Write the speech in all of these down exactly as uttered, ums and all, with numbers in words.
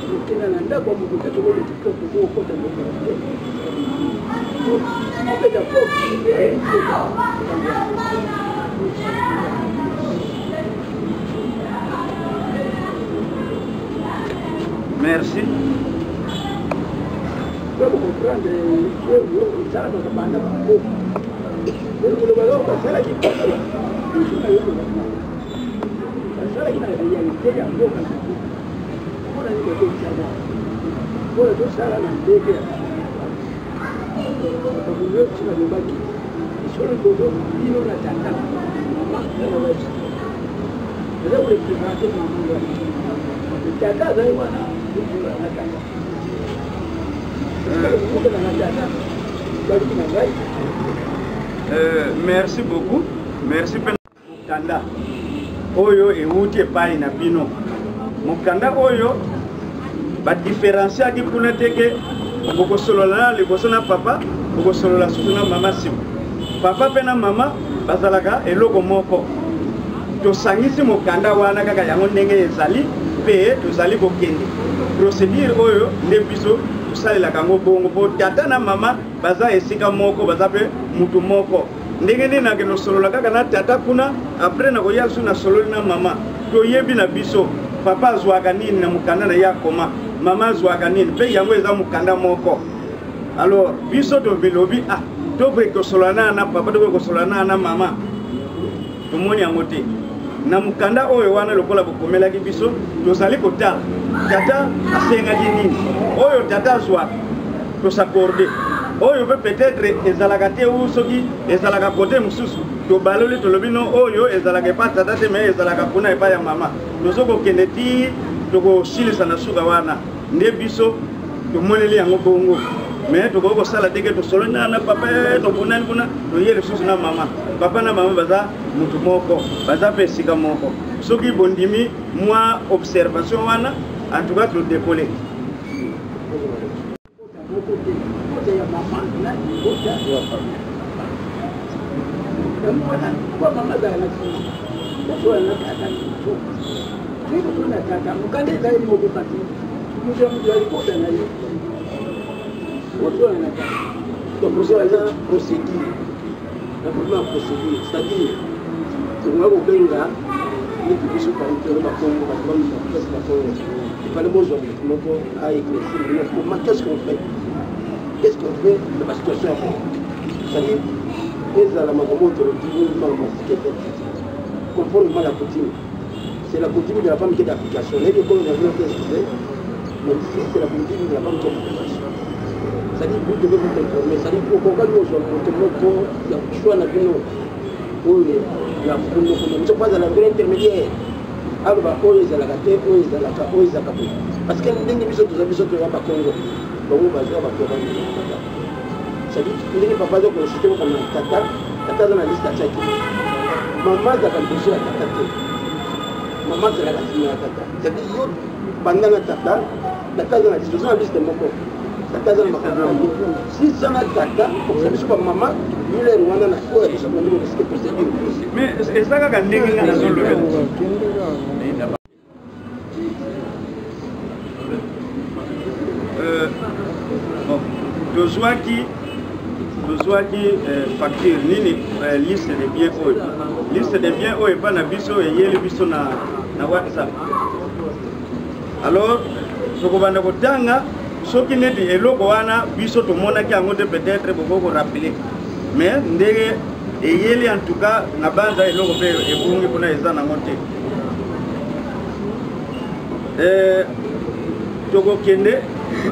Merci. Euh, merci beaucoup. Merci Mukanda. Oyo et outi pas na bino. Mukanda oyo ba différencier qui pour n'être boko solo la le bosona papa, boko solo la suna mama sim. Papa pena mama bazalaka eloko moko. To sangisi Mukanda wana kaka yango ndenge ezali pe tozali kokende. Procédure oyo nde biso tosalela kango bongo po tata na mama baza esika moko baza pe mutu moko. Ndenge nde na keno solo la kaka na tata kuna après na koya su na solo na mama. To yebi na biso papa zwaka nini na Mukanda na ya koma. Mama zwaka nini pe yango eza Mukanda moko. Alors biso to belobi ah to pe ko solo na na papa to ko solo na na mama. To moni yango te. Na Mukanda oyo wana lokola bokomela ki biso tozali kota tata asenga nini oyo tata zwa to s'accorder oyo peut-être ezalaka te ou soki ezalaka côté mususu to baloli to lobino oyo ezalaka pas tata te mais ezalaka kuna epa ya mama tozoko kende ti to ko shilisa na suka wana nde biso to moneli yango bongo mais to ko sala te ke to solo na na papa to kuna kuna to yele susu na mama papa na mama baza mutu moko baza pe sika moko soki bondimi moi observation wana en tout cas to décoller donc vous avez une procédure, la première procédure, c'est-à-dire que moi au Benga, les publics sont pas intéressés par Congo, par Congo, par Congo. Il fallait bon jouer, donc à éclaircir. Mais qu'est-ce qu'on fait? Qu'est-ce qu'on fait de la situation? C'est-à-dire, les Alamagomo te le disent, conformément à la coutume. C'est la coutume de la femme qui est d'application. Les deux colons ont fait, mais ici c'est la coutume de la femme qui est d'application. C'est-à-dire que vous devez vous informer, c'est-à-dire que pour qu'on gagne aujourd'hui, il y a un choix dans le monde. Il y a un pas dans la vraie intermédiaire. Alors, il y a la gâté, il y a la gâté, il y a la gâté. Parce que les gens qui ont des choses qui ne sont pas Congo, donc on va jouer avec le Congo. C'est-à-dire que les papas ont consulté comme un tata, tata dans la liste à chaque. Maman a consulté la tata. Maman c'est la gâté à tata. C'est-à-dire que pendant la tata, tata dans la liste, dans la liste de mon corps. Si ça n'a pas tata, ça ne soit pas maman, il est loin de la foi et de ce qu'on dit que procédure. Mais est-ce que quand on est dans le level euh bon, je vois qui je vois qui facture ni liste des biens eux. Liste des biens eux pas na biso et yeli biso na na WhatsApp. Alors, je vais vous dire ce qui n'est pas eloko wana biso to mona ki ango peut-être beaucoup rappeler mais ndenge eyeli en tout cas na banza eloko pe ebungi kuna eza na mote eh toko kende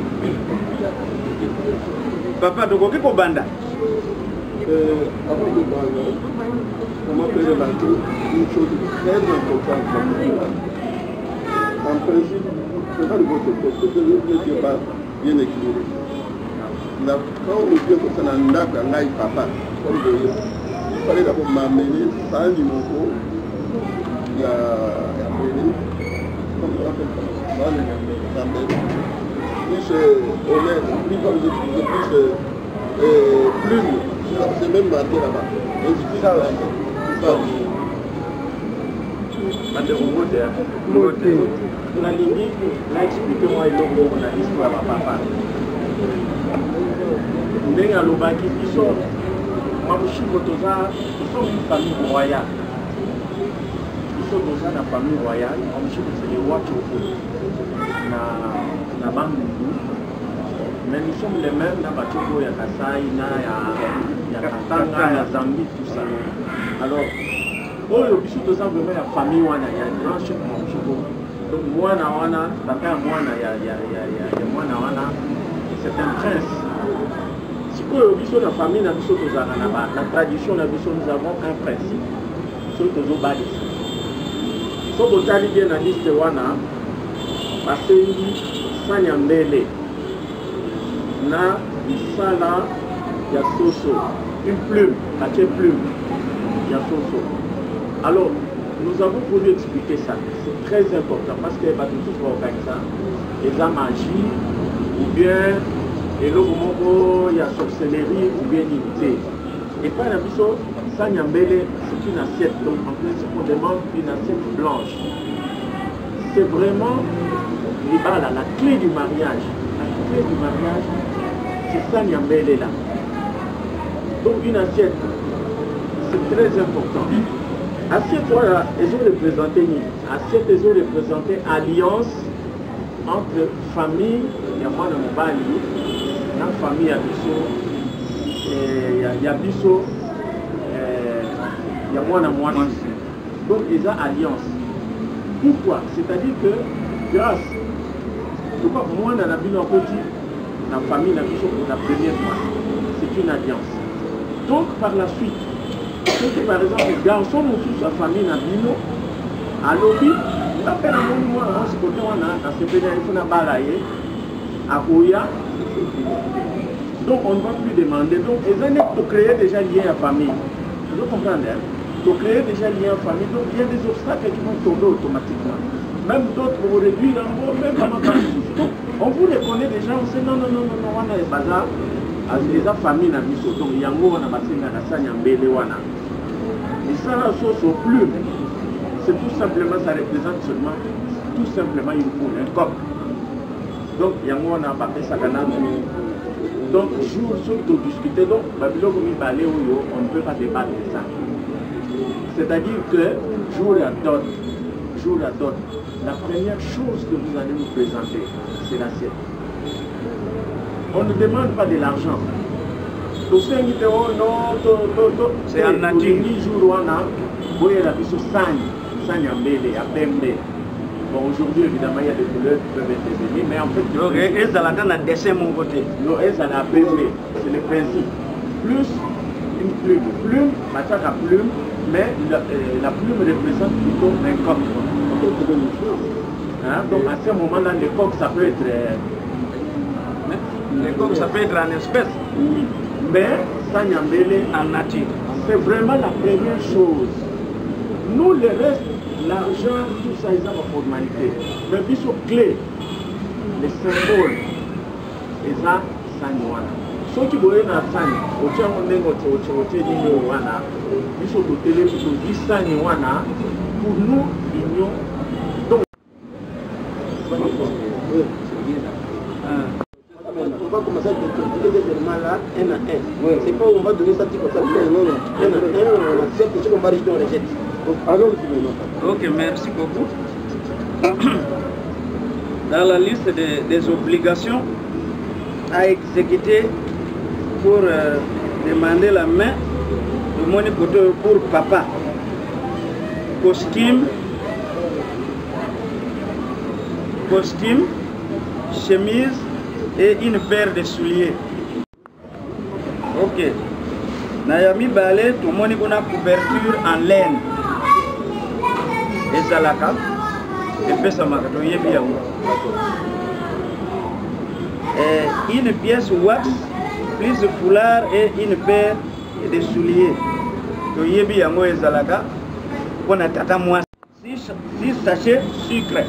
papa toko ki ko banda euh après le banda on m'a fait remarquer une chose très importante en principe c'est pas le votre poste que le Dieu pas bien équilibré. Quand on vient comme ça dans Ndaka, Ngaï Papa, comme de il fallait d'abord m'amener sans numéro, il y a amené, comme on appelle ça, s'amener, plus honnête, plus comme je disais, plus plume, c'est même marqué là-bas. Et c'est ça, na lingi na expliquer moi eloko na histoire ya papa ndenge alobaki biso mamushiko toza biso une famille royale biso toza na famille royale mamushiko c'est le roi Tchoko na na Bandundu mais nous sommes les mêmes na Batchoko ya Kasai na ya ya Katanga ya Zambie tout ça alors oyo biso toza vraiment ya famille wana ya grand chef mamushiko donc mwana wana papa mwana ya ya ya ya mwana wana c'est un prince. Si vous avez la famille, la tradition, nous avons un principe. Ce que nous avons dit. Si vous avez bien la liste, parce que Sanyambele, na Isala, il y a Soso, une plume, la plume, il y a Soso. Alors, nous avons voulu expliquer ça. C'est très important parce que les tous vont organiser ça. Les magie, ou bien. Et là, il y a sorcellerie ou bien unité. Et par la mission, Sanyambele, c'est une assiette. Donc, en principe, on demande une assiette blanche. C'est vraiment la, la clé du mariage. La clé du mariage, c'est Sanyambele là. Donc, une assiette, c'est très important. Assiette, voilà, ils ont représenté, assiette, ils ont représenté alliance entre famille, il y a moi dans mon bali. La famille a biso, il y a biso, il y a moi dans moi. Donc ils ont alliance. Pourquoi? C'est-à-dire que grâce, pourquoi moi dans la ville en petit, la famille la biso pour la première fois, c'est une alliance. Donc par la suite, que par exemple les garçons nous tous la famille la ville, à l'objet, on appelle un monde moi, on se côté on a, à ce pays il faut na balayer, à Oya. Donc on ne va plus demander. Donc ils ont pour créer déjà lien à famille. Vous comprenez? Pour créer déjà lien à famille, donc il y a des obstacles qui vont tomber automatiquement. Même d'autres pour réduire en gros, même pendant donc on vous les connaît déjà, on sait non non non non non on a les bazar. Les familles na biso donc yango on a passé na Sanyambele wana. Et ça la sauce au plume. C'est tout simplement ça représente seulement tout simplement une poule, un coq. Donc, il y a un appel Sakana. Donc, jour sur tout discuter, donc, Babylone, on ne peut pas débattre de ça. C'est-à-dire que, jour à dot, jour à dot, la première chose que vous allez nous présenter, c'est l'assiette. On ne demande pas de l'argent. C'est un nature. Jour on a, vous voyez la biso Sani, Sanyambele, à Bembe. Bon, aujourd'hui, évidemment, il y a des couleurs qui peuvent intervenir, mais en fait... Donc, elles ont un dessin mon côté. Non, elles ont un bébé, c'est le principe. Plus une plume. Plume, matraque à plume, mais la, euh, la plume représente plutôt un coq. Hein? Donc, à ce moment-là, le coq, ça peut être... Euh, le coq, ça peut être en espèce. Oui. Mais, Sanyambele, en nature. C'est vraiment la première chose. Nous, le reste, l'argent, tout ça, ils ont la formalité. Mais puis sur clé, les symboles, ils ont Sanywana. Ceux qui voient dans Sany, au tien on est notre autorité d'Ignowana, ils sont au télé pour dire Sanywana, pour nous, l'union. Donc, on va commencer à déterminer des éléments là, un à un. C'est pas où on va donner ça comme ça, non, non. Un à un, on accepte ce qu'on va rejeter, on rejette. Ok, merci beaucoup. Dans la liste des, des obligations à exécuter pour euh, demander la main de mon écouteur pour papa, costume, costume, chemise et une paire de souliers. Ok. Nayami balé, tout le monde a couverture en laine. Et Zalaka, et puis ça m'a donné bien. Une pièce wax, plus de foulard et une paire de souliers. Tu y bien moi et Zalaka, on a tata moi. six sachets sucre.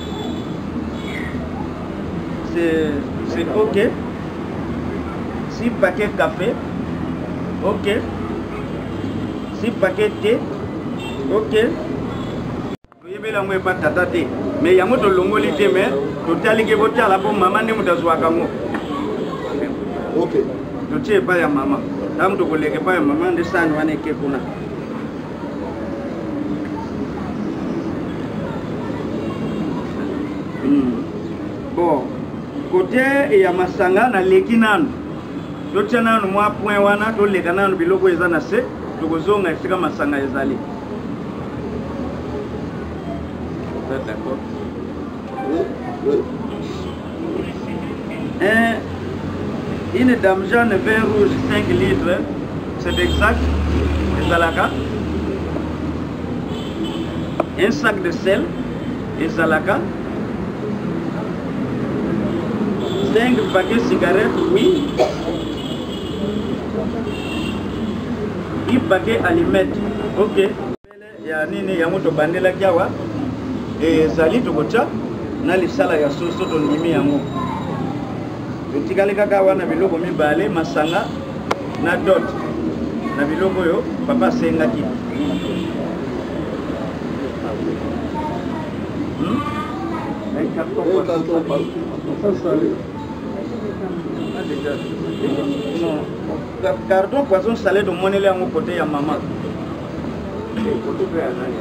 C'est ok. six paquets café. Ok. six paquets thé. Ok. bela ngwe pa tata te mais yango to longoli te mais to tali ke botala po mama ne mutazwa kango OK to tie pa ya mama tam to koleke pa ya mama de sani wane ke kuna hmm bon côté ya masanga na leki nanu to tia nanu mwa point wana to leka nanu biloko eza na se to kozonga esika masanga ezali. D'accord. Oui, oui. Un, une dame jaune vin rouge cinq litres, c'est exact, et zalaka. Un sac de sel, et zalaka. cinq paquets cigarettes, oui. dix paquets aliments, ok. Il y a nini yamuto bandela kiawa. Et zali tokocha na lisala ya soso to ndimi yango utikale kaka wana biloko mibale masanga na dot na biloko yo papa sengaki hmm un carton non carton poisson salé de monele yango côté ya maman côté pe ya nani.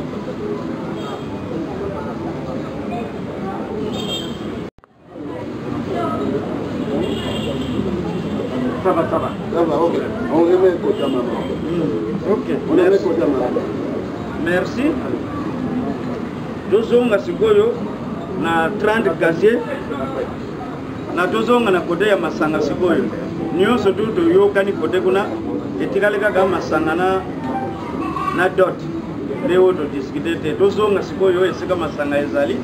Ça va, ça va. Ça va, ok. On remet côté maman. Mmh. Ok. On remet côté maman. Merci. Tozonga sikoyo na trente casier. Na tozonga na côté ya masanga sikoyo. Nyonso tu to yokani côté kuna etikale kaka masanga na na dot. Leo to discuter te tozonga sikoyo esika masanga ezali.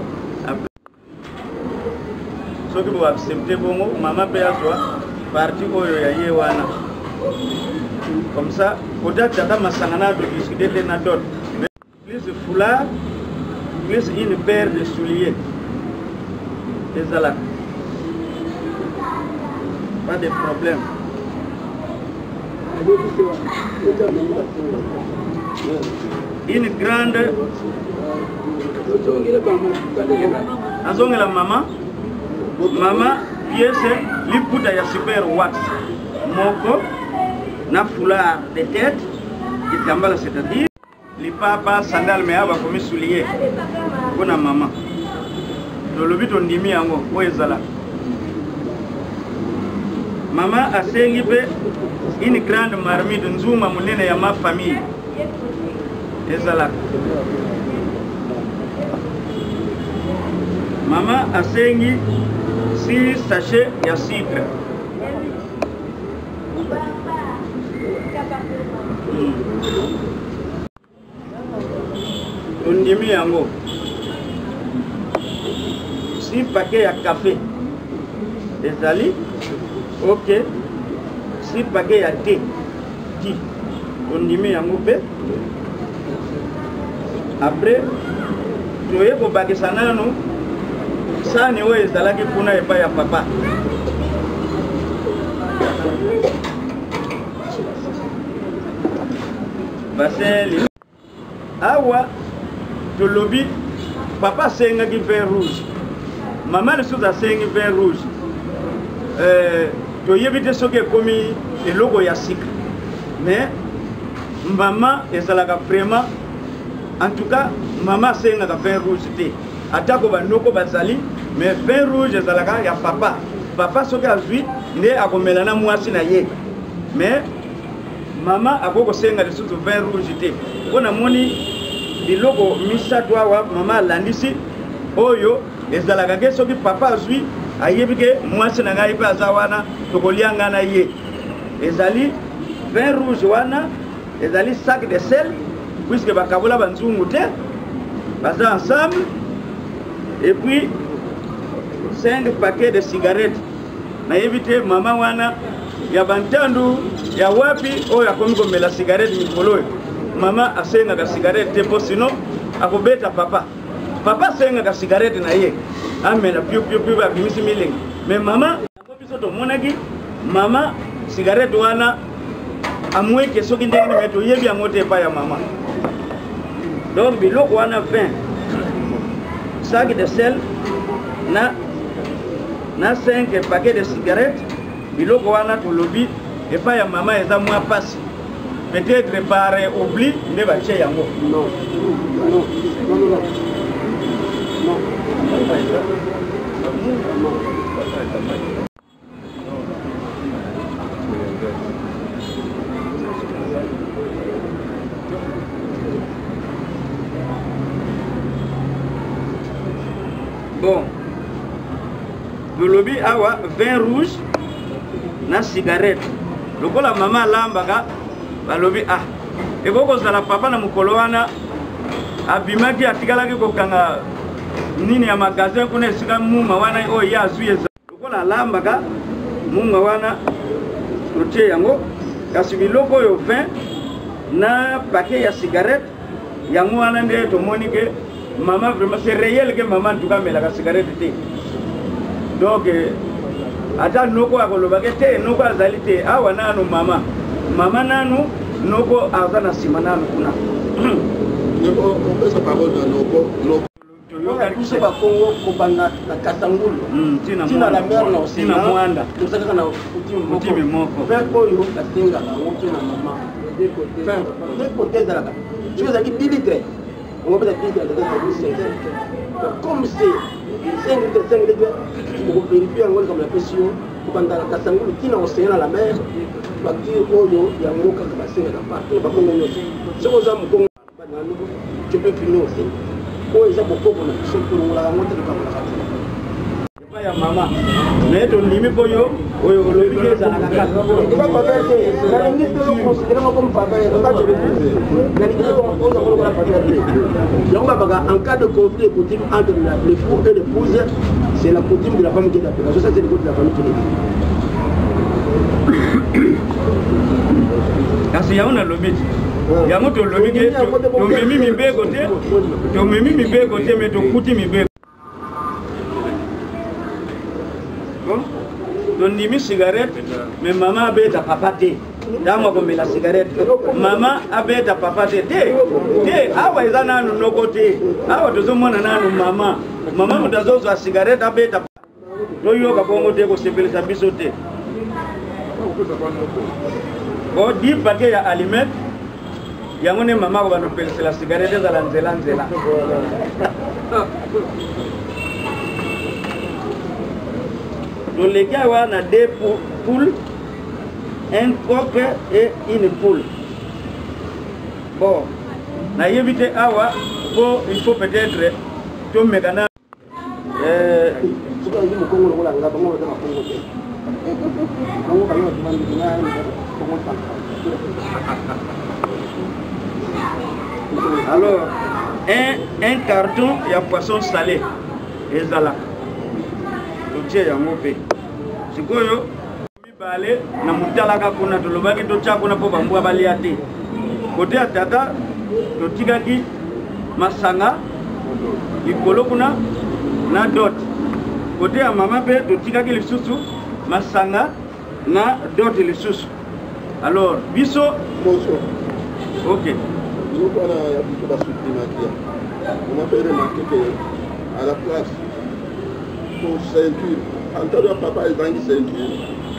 Soki bo accepter bongo mama pe azwa parti oyo ya ye wana comme ça peut-être tata masangana de discuter de na dot plus foulard plus une paire de souliers ezala pas de problème. Une grande azongela mama mama pièce liputa ya super wax moko na foulard de tête itambala, c'est-à-dire li papa sandal me aba komi soulier kona mama to lobi to ndimi yango ko ezala mama asengi pe une grande marmite nzuma munene ya ma famille ezala mama asengi six sachets ya sucre. Tondimi yango six paquets ya café ezali ok. Six paquets ya thé ti tondimi yango pe après toye ko bakisa nanu sani oyo ezalaki kuna epai ya papa baseli awa tolobi papa asengaki vin rouge mama lisusu asengi vin rouge euh, toyebi te soki ekomi eloko ya sika mais mama ezalaka vraiment en tout cas mama asengaka vin rouge te atako banoko bazali mais vin rouge ezalaka ya papa papa soki azwi nde akomela na mwasi na ye mais mama akoko senga lisusu vin rouge te mpona moni biloko misato awa mama alandisi oyo ezalaka ke soki papa azwi ayebi ke mwasi na ngai mpe aza wana tokolia nga na ye ezali vin rouge wana ezali sac de sel puisque bakabola banzungu te baza ensemble. Et puis cinq paquets de cigarettes. Na éviter maman wana ya bantandu ya wapi o ya komi komela cigarette mikolo. Mama asenga ka cigarette te po sino akobeta papa. Papa senga ka cigarette na ye. Amena piu piu piu ba bimisi miling. Mais mama biso to monaki mama cigarette wana amweke soki ndenge meto yebi angote pa ya mama. donc biloko wana vingt sac de sel na na cinq paquets de cigarettes biloko wana tolobi epa ya mama eza mwa pasi peut-être par oubli nde batie yango non non non non bon tolobi awa vin rouge na cigarette lokola mama alambaka balobi ah ekokozala papa na mokolo wana abimaki atikalaki kokanga nini ya magasin kuna esika muma wana oyo ye azwi eza lokola alambaka muma wana totie yango kasi biloko oyo vingt na paquet ya cigarette yango wana nde tomoni ke maman vraiment c'est réel que maman en tout cas mais la cigarette té donc ata noko akoloba ke te noko azali te awa nanu mama mama nanu noko azana simana kuna noko on peut sa parole dans noko noko yo ka ba Congo ko banga na Kasangulu tina tina la mer na tina mwanda to saka na utimi moko vers oyo ka singa na noko na mama de côté de côté de la tu veux dire litre on va peut-être dire que comme c'est cinq litres cinq litres pour vérifier encore comme la pression pour pendant la Kasangulu tina océan la mer bakiri oyo ya ngoka ka basinga na partout ba Congo yote soko za mukongo tu peux finir aussi ko eza bokoko na biso pour la ngote de pas ya mama mais to limi boyo oyo olobi ke za na kaka ba ba te na ngi to considérer comme papa et pas de na ngi to on a pour la patrie donc baba en cas de conflit coutume entre l'époux et l'épouse c'est la coutume de la femme qui est appelée ça c'est le coutume de la famille qui est kasi yaona lobiti yango to lobi ke to memi mibeko te to memi mibeko te mais to kuti mibeko bon to ndimi cigarette mais maman abeta papa te dama ko mela cigarette mama abeta papa te te te awa eza nanu noko te awa tozomona nanu mama mama mutazozwa cigarette abeta to yoka bongo te ko sepelisa biso te bon dix paquets ya aliment yango ne mama ko banopelisa la cigarette za la nzela nzela donc les gars on a deux poules un coq et une poule bon na éviter awa bon il faut peut-être to megana euh alors un, un carton il y a poisson salé et zala totie yango pe sikoyo mibale na mutalaka kuna tolobaki totia kuna po bambwa balia te kote ya tata totikaki masanga likolo kuna na dot kote ya mama pe totikaki lisusu masanga na dot lisusu alors biso bonsoir ok nous on a plutôt la supplémentaire on a fait remarquer que à la place pour ceinture en tant que papa il vend ceinture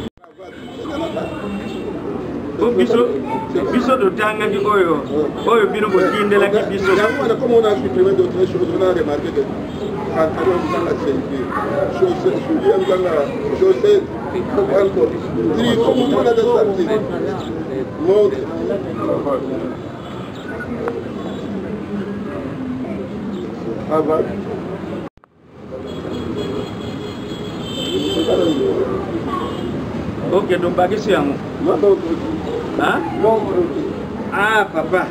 donc biso biso totangaki oyo oyo bino botindelaki biso comme on a supprimé d'autres choses on a remarqué que pantalon dans la ceinture chaussette souliers dans la chaussette encore tricot on a des sorties montre avant ok donc bakisi yango hein ah papa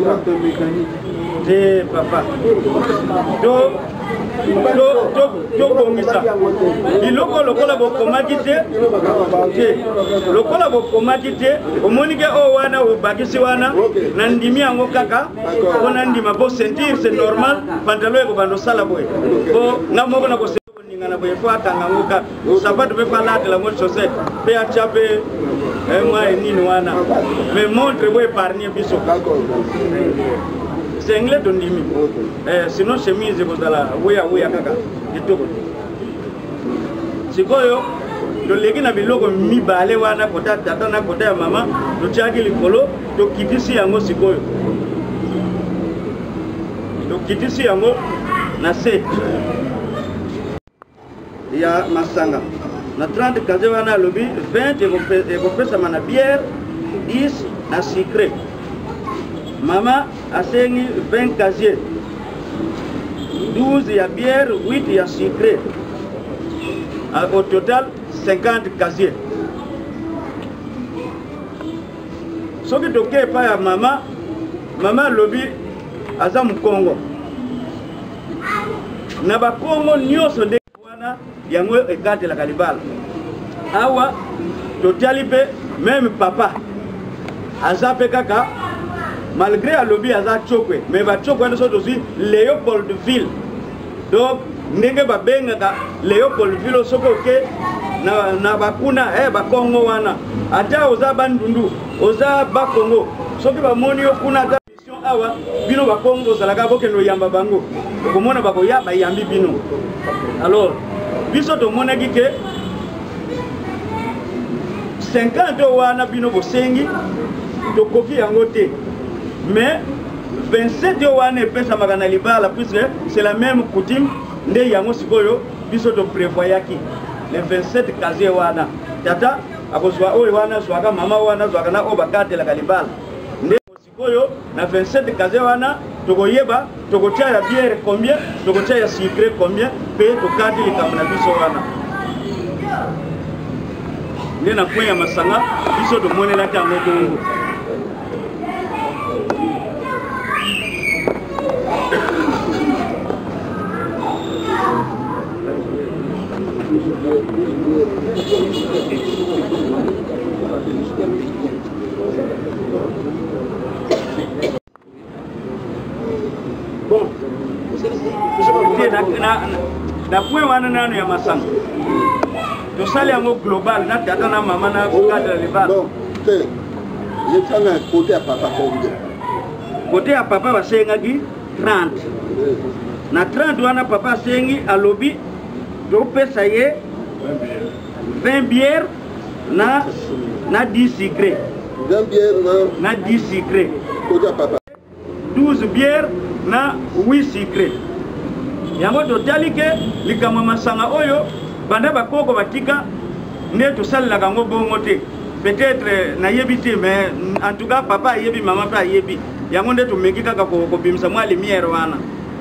te papa to to to to bongisa biloko lokola bokomaki te te lokola bokomaki te omoni ke o wana obakisi wana na ndimi yango kaka mpona ndima po sentir c'est normal pantalon ekobanda osala boye po nga moko na koseningana boye po akanga ngo kaka sapato mpe palatela ngo chaussette mpe atia mpe mwa enini wana mais montre bo épargne biso c'est anglais tondimi. Eh, sinon chemise kozala oya oya kaka kitoko. Sikoyo to leki na biloko mibale wana kota tata na kota ya mama to tiaki likolo to kitisi yango sikoyo. To kitisi yango na set. Ya masanga. Na trente kaze wana lobi vingt et kopesa mana bière dix na sucré. Mama asengi vingt casiers. douze ya bière, huit ya sucré. Au total cinquante casiers. Ce qui est pas ya mama, mama lobi azam Congo. Na ba Congo nyoso de wana yango ekate la kalibala. Awa totali pe même papa azape kaka malgré à lobby aza chokwe mais ba chokwe ndo so aussi Léopoldville. Donc ndenge ba benga Léopoldville soko ke na na bakuna eh ba Congo wana ata oza bandundu oza ba Congo soki ba moni yo kuna ta mission awa bino ba Congo salaka bokendo yamba bango komona bako ya ba yambi bino. Alors biso to monaki ke cinquante wana bino bosengi to kofi yango te mais vingt-sept wana pesa magana libala puisque c'est la même coutume nde yango sikoyo biso to prévoyaki les vingt-sept casiers wana tata akozwa oyo wana zwaka mama wana zwaka na obakate la kalibala nde sikoyo na vingt-sept casiers wana tokoyeba tokotia ya bière combien tokotia ya sucré combien pe tokati likambo na biso wana nde na point ya masanga biso tomonelaki yango bongo. Bon, na point wana nano ya masanga to sali yango global na tata na mama na cadre libala. Bon, c'est il y a un côté à papa combien? Côté à papa basengaki trente. Na trente wana papa sengi alobi to pesa ye vingt bières na na dix sucré. vingt bières na na dix sucré. Côté à papa. douze bières na huit sucré. Yango totali ke likama masanga oyo banda bakoko batika ne to salaka ngo bongo te. Peut-être na yebi te mais en tout cas papa yebi mama pa yebi. Yango nde to meki kaka ko ko bimsa mwa lumière wana.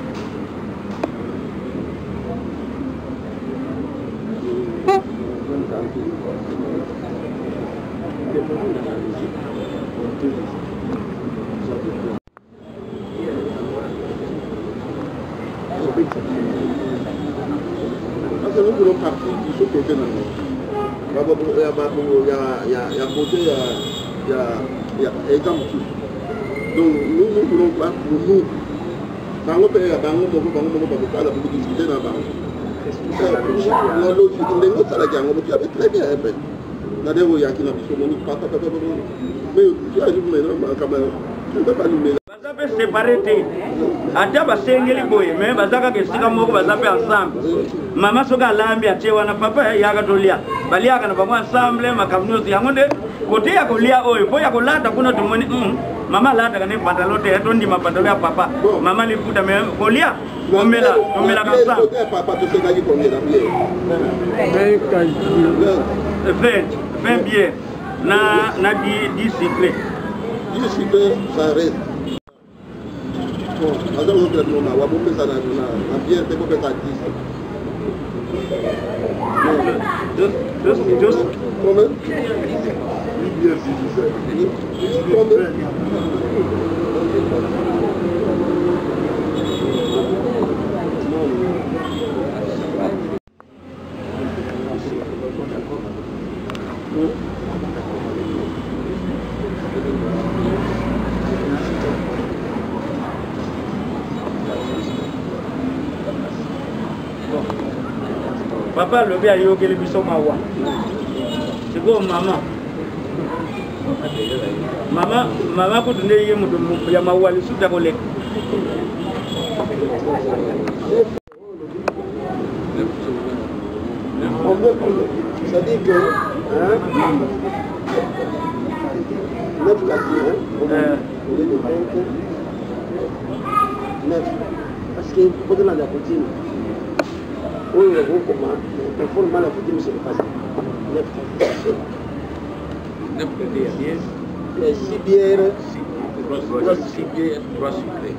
Parce que nous voulons partir de ce côté là. Il y a côté, il y a exemple. Donc nous nous voulons pas pour nous. Bango pe ya bango moko bango moko bango kala pour discuter na bango. La logique ndengo sala jango tu avais très bien fait. Na devo ya kina biso moni papa papa papa. Mais tu as dit maintenant quand même je ne peux pas nous bazape séparé te ata basengeli boye mais bazaka ke sika moko bazape ensemble mama soka lambi atie wana papa yaka tolia baliaka na bango ensemble makamnozi yango nde kote ya kolia oyo po ya kolata kuna tumoni mm, mama lata kane pantalon te tondi ma pantalon ya papa mama lifuta me kolia omela omela kansa papa to seka ki combien la vingt vingt bières na na dix sucré dix sucré ça reste. Bon, alors on peut nous avoir beaucoup ça na bière te peut être dix. Just just just combien? Bière dix. Combien? papa le bien yo kele biso mawa siko mama mama mama ko tunde ye mudu ya mawa li suta ko le C'est-à-dire que hein, neuf quatrième, au lieu de vingt, neuf. Parce que pour de la coutume, où il y a beaucoup de conformément à la coutume, c'est le passé. neuf. neuf bières. six bières. six bières, trois sucrés.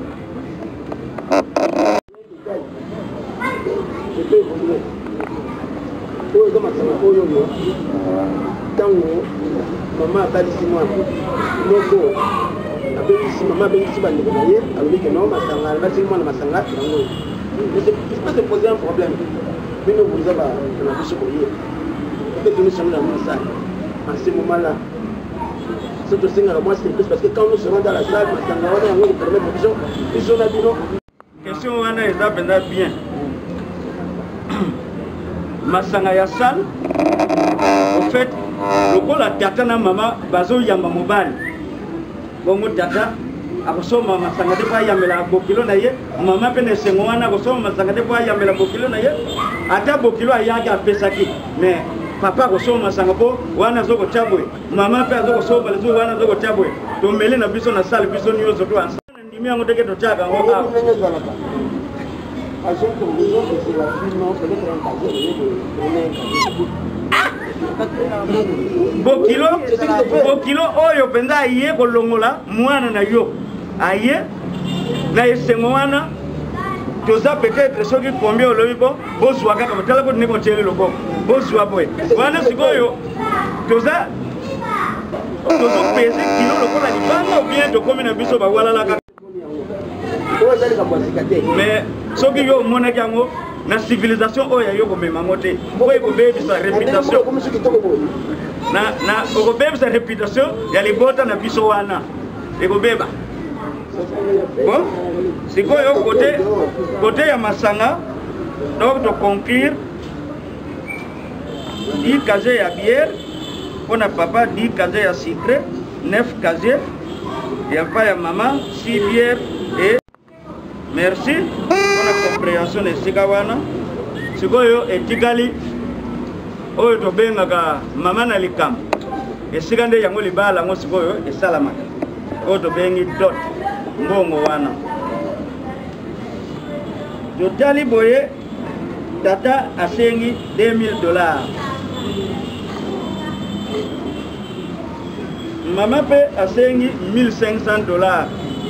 Je peux évoluer. Oyo eza masanga oyo yo ntango mama atalisi mwana moko abengisi mama abengisi bandeko na ye alobi ke no masanga alatiki mwana masanga yango peut se poser un problème bino boza na biso boye mpe tomisango na mosala en ce moment là so tosengaka mwasi quelque chose parce que quand nous serons dans la salle masanga wana yango kopermettre biso biso na bino question wana eza mpenza bien. Masanga ya sal au fait lokola tata na mama bazo yamba mobali bongo tata akosoma masanga de pa yamela bokilo na ye mama pe ne sengo wana akosoma masanga de pa yamela bokilo na ye ata bokilo ayaka pesaki mais papa akosoma masanga po wana zoko tabwe mama pe azoko soba lezo wana zoko tabwe to mele na biso na sal biso niyo zoto ansa ndimi yango teke to taka ngoka à chaque fois, c'est la fille, non, c'est le bokilo bokilo oyo penza aye kolongola mwana na yo aye na esengo wana toza peut-être soki combien olobi bo bozwa kaka batala ko neko tele loko bozwa boy wana sikoyo toza tozo pese kilo lokola libanga ou bien tokomi na biso bawala la kaka mais soki yo monaki yango na civilisation oyo yo komema mote oyo kobebisa réputation na na okobebisa réputation ya libota na biso wana ekobeba bon sikoyo côté côté ya masanga donc to conclure dix casiers ya bière pona papa dix casiers ya sucre neuf casiers ya pa ya maman six bières et merci pour la compréhension de Sikawana. Sikoyo etikali oyo to bengaka mama na likam. Esikande yango libala ngo sikoyo esalamaka. Oyo to bengi dot mbongo wana. Totali boye tata asengi deux mille dollars. Mama pe asengi mille cinq cents dollars.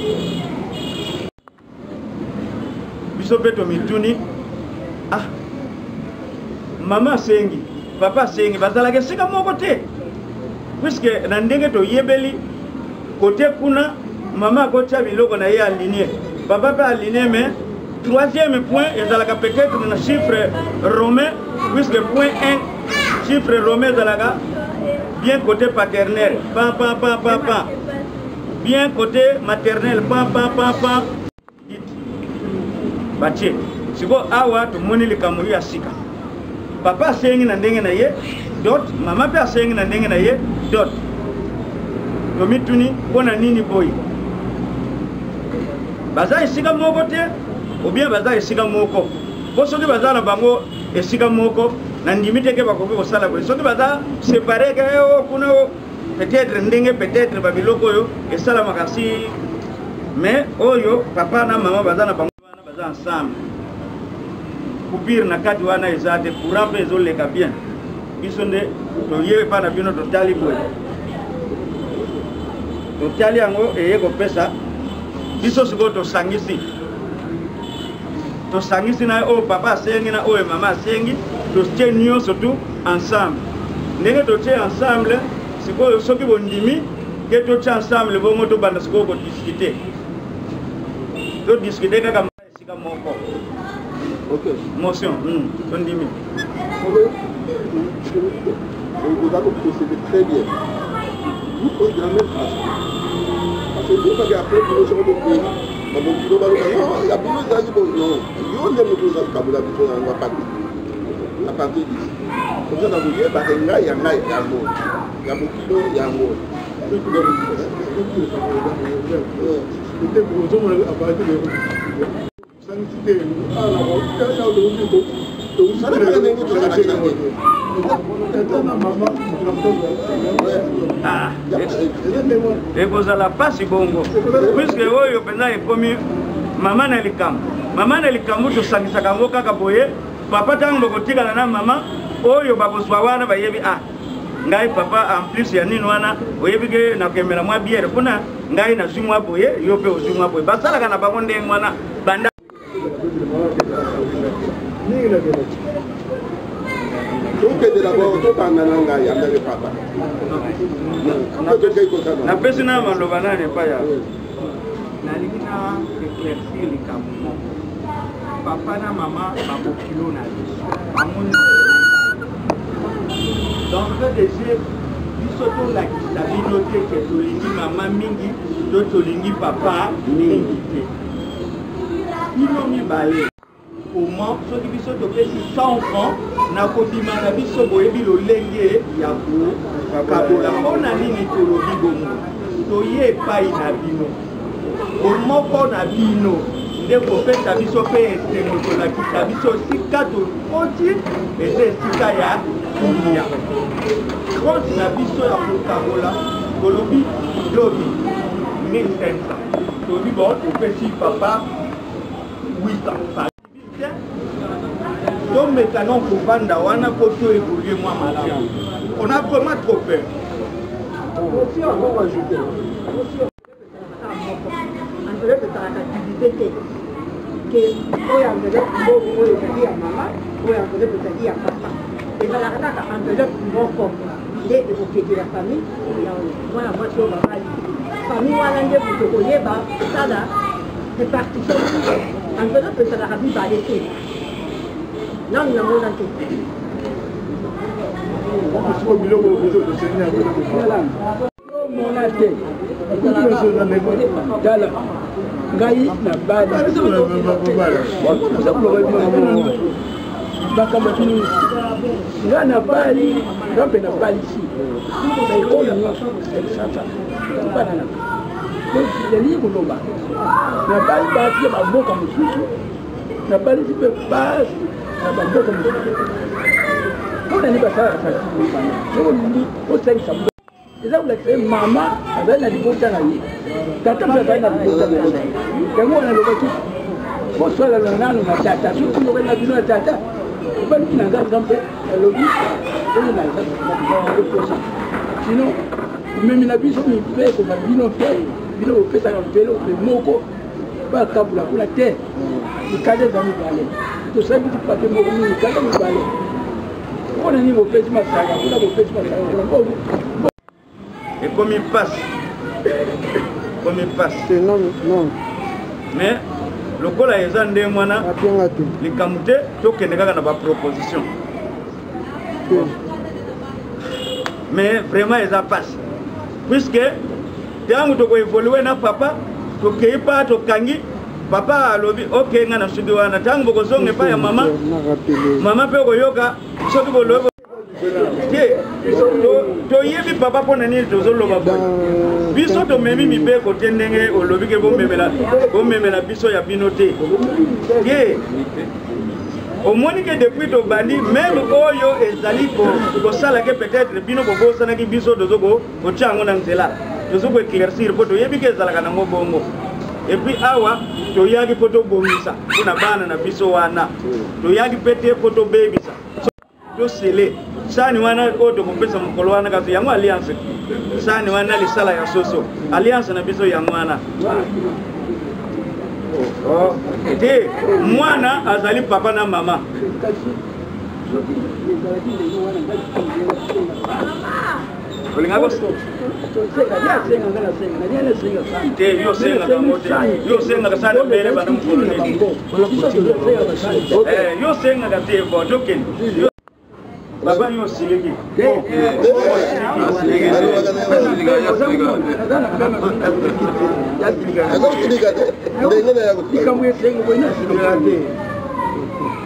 Bisopeto mituni ah mama sengi papa sengi bazala ke sika moko te puisque na ndenge to yebeli côté kuna mama ko tia biloko na ye aligné papa pa aligné mais troisième point ezalaka peut-être na chiffre romain puisque point un chiffre romain ezalaka bien côté paternel pa pa pa pa pa bien côté maternel pa pa pa pa bache siko awa to moni likambo ya sika papa sengi na ndenge na ye dot mama pe sengi na ndenge na ye dot to mituni pona nini boy baza esika moko te ou bien baza esika moko bo soki baza na bango esika moko na ndimite ke bakoki kosala boy soki baza séparé ke o kuna peut-être ndenge peut-être babiloko yo esala makasi mais oyo papa na mama baza na bango ensemble coupure na kati wana ezate courant pe ezoleka bien biso nde toye pa na bino totali boye totali yango eye kopesa biso sikoyo tosangisi tosangisi na oyo papa asengi na oyo mama asengi totie nyonso tu ensemble ndenge totie ensemble sikoyo soki bondimi ke totie ensemble bongo tobanda sikoyo kodiscute todiscute kaka moko. Ok. Motion. Hum. Ton dimi. Vous avez procédé très bien. Vous posez la même chose. Parce que vous avez appelé pour le second de pays. Mais bon, vous avez dit, non, il y a besoin d'aller bon. Non. Il y a besoin d'aller bon. Il y a besoin d'aller bon. À partir d'ici. Comme ça, vous voyez, parce qu'il y a un gars, il y a un mot. Il y a beaucoup de il y a un mot. C'était pour nous, on a appareillé de sanité. Ah, là, on a et vous allez pas si bongo. Puisque vous avez commis maman n'a l'icam. Maman n'a l'icam, vous savez, ça va vous papa tango kotika na mama oyo baboswa wana bayebi ah ngai papa en plus ya nini wana oyebi ke na kemela mwa biere kuna ngai na zumwa boye yo pe ozumwa boye basala kana bango ndenge mwana banda donc de d'abord to tanga na ngai ya ndele papa na pesi na maloba nane pa ya na likina éclaircir likamu papa na maman bakokilo na biso amoni donc déjà biso tolakisa bino te ke tolingi mama mingi to tolingi papa mingi te bino mibale comment soki biso topesi cent francs na kobima na biso boyebi lolenge ya kokabola mpona nini tolobi bongo toye epai na bino bomoko na bino nde kopesa biso mpe esengo tolakisa biso sika tokoti eza esika ya kolia crosse na biso ya kokabola tolobi lobi mille cinq cents tolobi bon topesi papa huit ans tomeka non kovanda wana po to évolue mwa malamu on a vraiment trop peur enveloppe ezalaka divisé te ke oyo enveloppe moko oyo ezali ya mama oyo enveloppe ezali ya papa ezalaka kaka enveloppe moko nde ekokekela famille ya mwana mwasi oyo babali famille wana nde buto koyeba sala répartition enveloppe ezalaka mibale te nani namona te mona te dala ngai na bali bakambo tuni nga na bali ngambe na bali si na ekolo nyonso elisata banana ezali koloba na bali basi ya baboka mosusu na bali si mpe basi na baboka mosusu mpona ni basalaka fasili sokolingi osangisa eza kolakisa mama azali na libota na ye tata mpe azali na libota na ye yango wana lobaki boswalana nano na tata soki lokai na bino na tata obaliki na ngai ngampe alobi oyo na ezaoposa sino omemi na biso mipe koma bino mpe bino bopesaka mpele mpe moko bakabula kuna te mikanda eza mibale tosali biti pape moko mi mikanda mibale mpona nini bopesi masaka kuna bopesi masaka et comme il passe, comme il passe. Non, non. Mais le col a été en démona, les camouflés, tout qui n'est pas dans ma proposition. Mais vraiment, ils en passent. Puisque, tant que tu évoluer na papa, tu ne pas tu kangi, papa a lobby, ok, on a suivi un tant que vous n'avez pas ya maman, maman peut yoga, surtout que le toyebi papa mpona nini tozoloba boye biso tomemi mibe kote ndenge olobi ke bomemela biso ya bino te ye omoni ke depuis tobandi meme oyo ezali kosala ke peut-être bino bobosanaki biso tozo kotia yango na nzela tozo koéclaircir mpo toyebi ke ezalaka nango bongo epuis awa toyaki mpo tobongisa mpona bana na biso wana toyaki mpe te mpo tobebisa tosele sani wana oto kopesa mokolo wana kasi yango alliance sani wana lisala ya soso alliance na biso yango wana te mwana azali papa na mama olingako te yo sengaka mote yo sengaka sana mbele bana mokolo nini yo sengaka te bo tokende baba yo siliki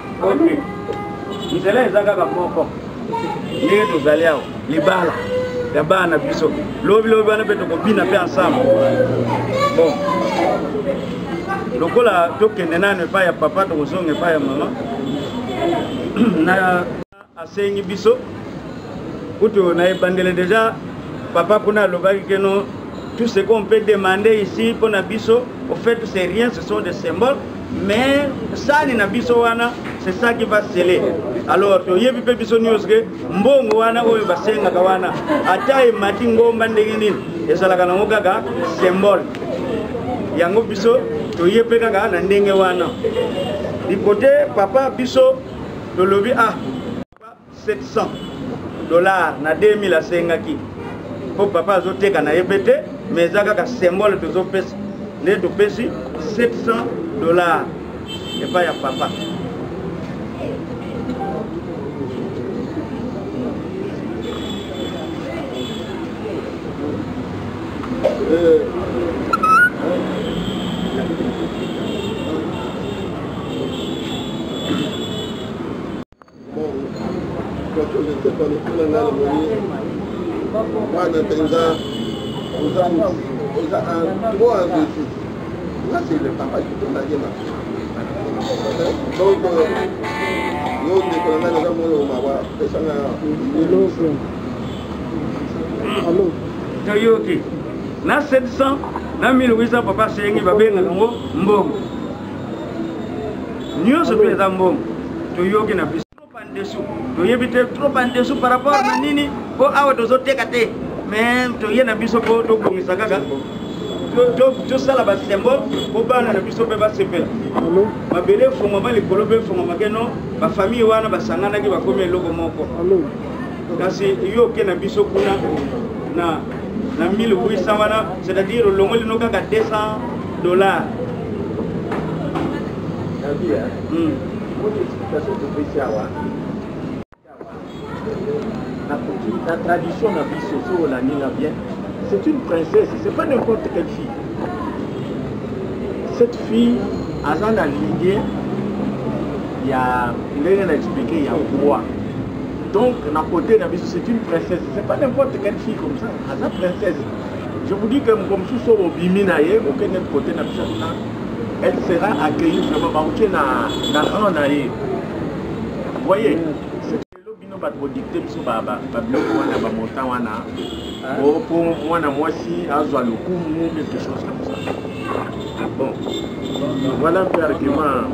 nzela ezaka kamoko ndenge tozali awa libala ya bana biso lobi lobi bana peto ko bina pe ensemble bon lokola tokende nane pa ya papa to zonge pa ya mama na asengi biso kuto na ebandele déjà papa kuna lobaki keno tout ce qu'on peut demander ici pour Nabiso, au fait c'est rien, ce sont des symboles, mais ça ni Nabiso wana, c'est ça qui va sceller. Alors, to yebi pe biso news ke mbongo wana oyo basenga kawana, ata e mati ngomba ndenge nini, ezalaka nango kaka symbole. Yango biso to yepe kaka na ndenge wana. Du côté papa biso to lobi ah sept cents dollars na deux mille asengaki. Pour papa azoteka na yebete mais ça ka symbole de zopesi ne to pesi sept cents dollars et pas ya papa euh bon quand je sais pas le plan là moi dans Tanzanie aux ans aux ans trois ans dessus là c'est le papa qui tourne la gueule donc nous décollons dans le monde au Maroc et ça na allo tayoki na sept cents na mille huit cents papa sengi babenga ngo mbongo nyoso pe za mbongo toyoki na biso trop en dessous toyebite trop en dessous par rapport na nini ko awa tozoteka te mais to yena biso ko to bongisa kaka to to sala ba symbole ko bana na biso pe ba sepela allo mabele fongo ba likolo be fongo makeno ba famille wana basangana ki bakomi eloko moko allo kasi yo ke na biso kuna na na mille huit cents wana c'est-à-dire longoli no kaka deux cents dollars nabia hmm pour explication de Bessiawa la tradition na biso so la nina bien c'est une princesse, c'est pas n'importe quelle fille. Cette fille azana lignée il y a il a expliqué il y a roi. Donc na côté na biso c'est une princesse, c'est pas n'importe quelle fille comme ça, azana princesse. Je vous dis que comme sous so bimina ye aucun côté na biso là elle sera accueillie vraiment ba na na rang na ye. Vous voyez bat bo dicter biso baba babiloko wana ba montant wana o pour mwana mwasi azwa lokumu quelque chose comme ça. Bon voilà un peu argument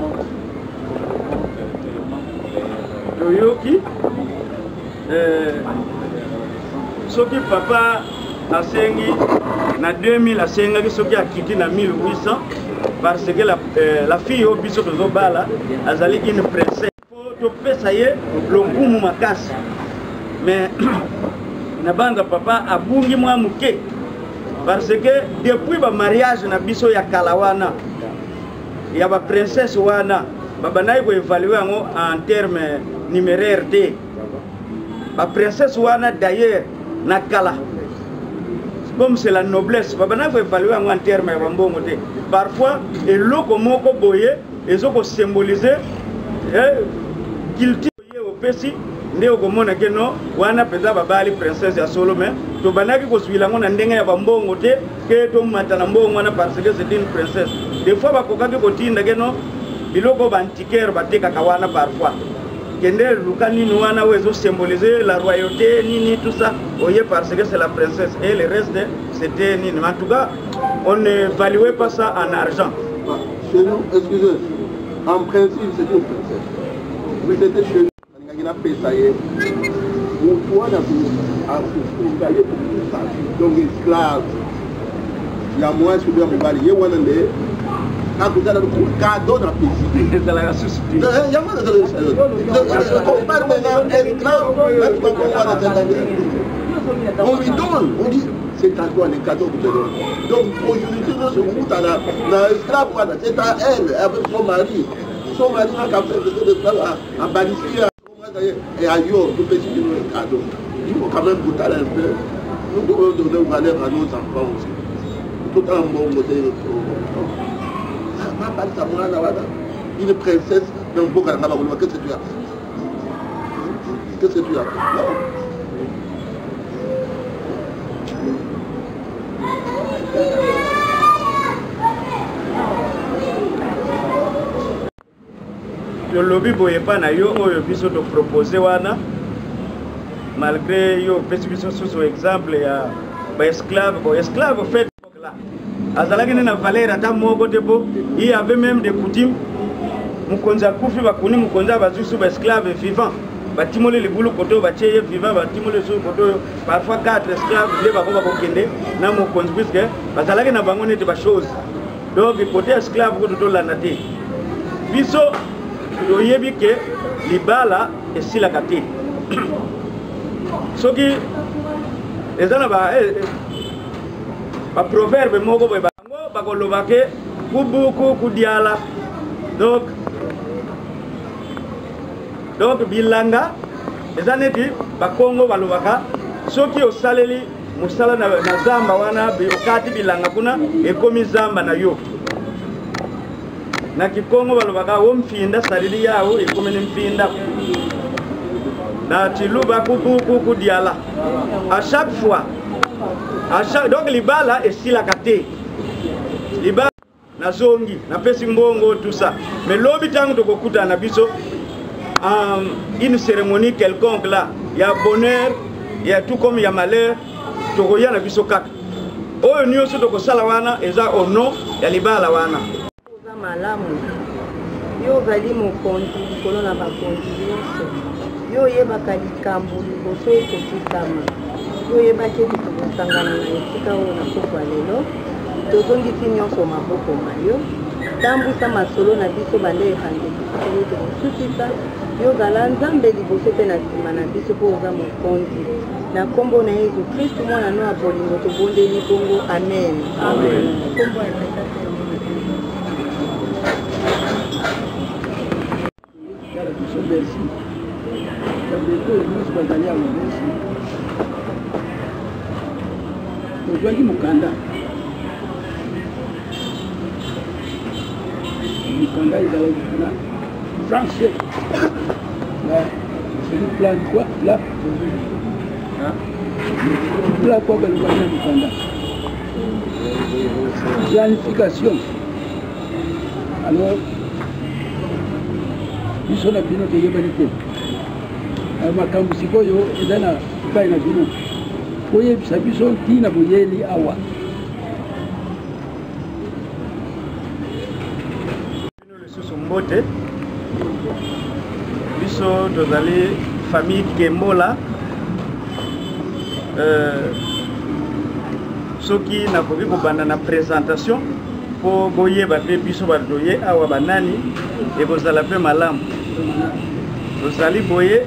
toyoki euh soki papa asengi na deux mille asenga soki akiti na mille huit cents parce que la euh, la fille au biso tozo bala azali une princesse to pesa ye longumu makasi mais na banga papa abungi mwa muke parce que depuis ba mariage na biso ya kalawana ya ba princesse wana baba nayi ko évaluer ngo en terme numéraire de ba princesse wana d'ailleurs na kala comme c'est la noblesse baba nayi ko évaluer ngo en terme ya mbongo te parfois eloko moko boye ezoko symboliser eh culture au pesi ndeo komona keno wana peza babali princesse ya Solomon to banaki ko suila ngona ndenge ya bambongo te ke to mata na mbongo wana parce que c'est une princesse des fois bakokaki ko tinda keno biloko bantiquaire bateka kawana parfois kende luka nini wana wezo symboliser la royauté nini tout ça oye parce que c'est la princesse et le reste c'était nini en tout cas on ne valuait pas ça en argent. Chez nous, excusez, en principe c'est une princesse. Oui, c'était chez nous. Il a payé ça. On doit avoir donc esclave. Il y a moins de bien me balayer. On a des cadeaux dans le pays. Il y a moins de on lui donne. On dit c'est à toi les cadeaux que tu donnes. Donc aujourd'hui, ce groupe a esclave. C'est à elle avec son mari. Son mari a fait des esclaves à Balissia et ailleurs, tout petit cadeau. Il faut quand même goûter un peu. Nous devons donner valeur à nos enfants aussi. Tout un bon modèle. Une princesse d'un beau carnaval. Qu'est-ce que tu as? Qu'est-ce que tu as? Le lobby boyepa na yo oyo biso to proposer wana malgré yo pesi biso sous exemple ya ba esclave bo esclave fait là azalaki na valeur ata moko te bo il y avait même des coutumes mukonza kufi bakuni mukonza bazusu ba esclave vivant batimole le boulot koto batie vivant batimole sur koto parfois quatre esclaves les bako bakokende na mukonzi puisque bazalaki na bango nete ba chose donc côté esclave ko to la naté biso doyebi ke libala esilaka te soki ezana ba ba proverbe moko boye bango bakoloba ke kubuku kudiala donc donc bilanga ezaneti bakongo balobaka soki osaleli musala na, na zamba wana okati bilanga kuna ekomi zamba na yo na kikongo balobaka omfinda salili yao ikomene mfinda na tiluba kuku kuku diala à chaque fois à chaque donc libala esila kate libala na zongi na pesi mbongo tout ça mais lobi tangu to kokuta na biso um, une cérémonie quelconque là il y a bonheur il y a tout comme il y a malheur to koya na biso kaka oyo nyonso to kosala wana eza au nom ya libala wana malamu yo ozali mokonzi likolo na bakonzi nyonso yo oyebaka likambo liboso ekotikama yo oyebaki eti tokosangana na esika oyo na poko ya lelo tozongisi nyonso maboko na yo tambwisa masolo na biso bande ebandeli soki tokosukisa yo ozala nzambe liboso mpe na nsima na biso mpo oza mokonzi na nkombo na yesu kristu mwana no ya bolingo tobondeli bongo amen amen. Merci. Ozwaki mokanda mokanda ezalaki kuna français plan quoi là là quoi balobaki na mokanda planification alors biso na bino toyebani te makambo sikoyo eza na epai na bino koyebisa biso ntina boyeli awa bino lisusu mbote biso tozali famille Kembola euh, soki nakoki kobanda na présentation po boyeba mpe biso badoye awa banani ekozala mpe malamu tozali boye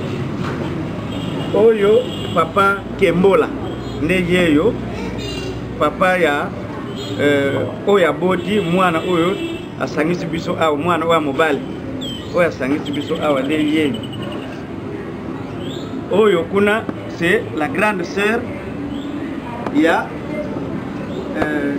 oyo papa Kembola nde yeyo papa ya euh, oyo aboti mwana oyo asangisi biso awa mwana oyo mobali oyo asangisi biso awa nde yeyo oyo kuna c'est la grande sœur ya euh,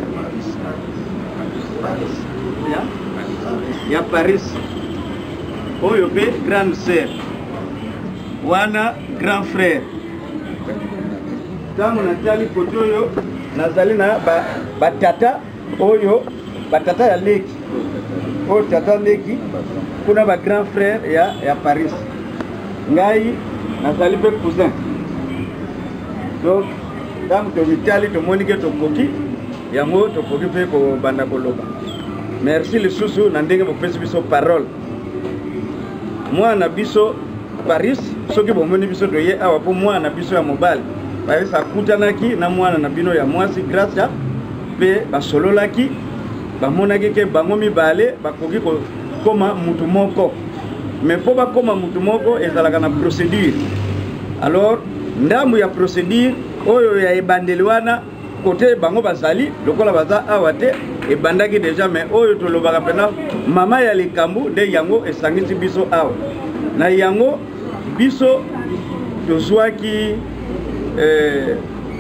ya ya Paris oyo pe grande sœur wana grand frère tango natali koto oyo nazali na batata ba oyo batata ya leki oyo tata leki kuna ba grand frère ya, ya Paris ngai nazali pe cousin donc tango tozitali tomoni ke tokoki yango tokoki pe kobanda koloba merci lisusu na ndenge bopesi biso parole mwana biso Paris soki bomoni biso doye awa po mwana biso ya mobali Paris akutanaki na mwana na bino ya mwasi grâce pe basololaki bamonaki ke bango mibale bakoki koma mutu moko mais po bakoma mutu moko ezalaka na procédure alors ndambu ya procédure oyo ya ebandeli wana côté bango bazali lokola baza awa te ebandaki déjà mais oyo tolobaka pena mama ya likambu nde yango esangisi biso awa na yango biso tozwaki euh,